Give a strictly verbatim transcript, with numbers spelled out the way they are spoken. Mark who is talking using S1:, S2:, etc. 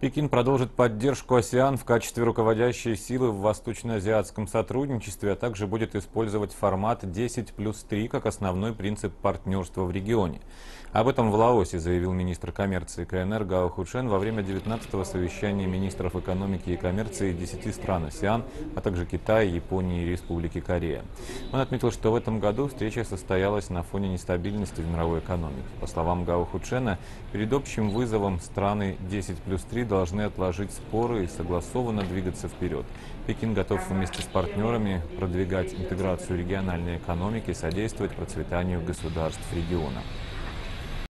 S1: Пекин продолжит поддержку АСЕАН в качестве руководящей силы в восточноазиатском сотрудничестве, а также будет использовать формат десять плюс три как основной принцип партнерства в регионе. Об этом в Лаосе заявил министр коммерции КНР Гао Хучен во время девятнадцатого совещания министров экономики и коммерции десяти стран АСЕАН, а также Китая, Японии и Республики Корея. Он отметил, что в этом году встреча состоялась на фоне нестабильности в мировой экономике. По словам Гао Хучена, перед общим вызовом страны десять плюс три должны отложить споры и согласованно двигаться вперед. Пекин готов вместе с партнерами продвигать интеграцию региональной экономики и содействовать процветанию государств региона.